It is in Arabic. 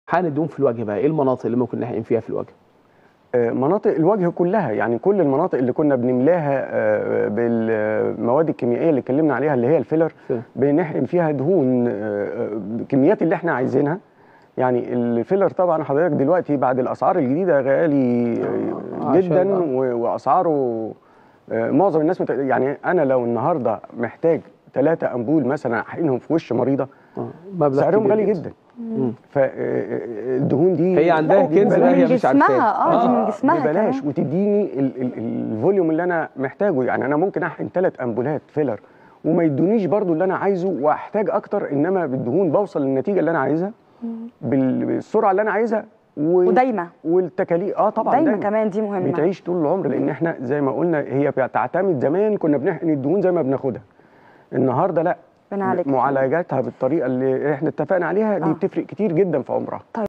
حقن الدهون في الوجه بقى، ايه المناطق اللي ممكن نحقن فيها في الوجه؟ مناطق الوجه كلها، يعني كل المناطق اللي كنا بنملاها بالمواد الكيميائيه اللي اتكلمنا عليها اللي هي الفيلر، بنحقن فيها دهون بالكميات اللي احنا عايزينها. يعني الفيلر طبعا حضرتك دلوقتي بعد الاسعار الجديده غالي جدا، واسعاره معظم الناس يعني انا لو النهارده محتاج 3 أنبول مثلا احقنهم في وش مريضه سعرهم غالي جدا. فالدهون دي هي عندها كنز بقى هي مش عارفاه. دي من جسمها ببلاش، وتديني الفوليوم اللي انا محتاجه. يعني انا ممكن احقن 3 أنبولات فيلر وما يدونيش برضو اللي انا عايزه واحتاج اكتر، انما بالدهون بوصل للنتيجه اللي انا عايزها بالسرعه اللي انا عايزها ودايما والتكاليف. طبعا دايما كمان دي مهمه، بتعيش طول العمر. لان احنا زي ما قلنا هي بتعتمد، زمان كنا بنحقن الدهون زي ما بناخدها، النهارده لا، معالجاتها بالطريقه اللي احنا اتفقنا عليها دي بتفرق كتير جدا في عمرها.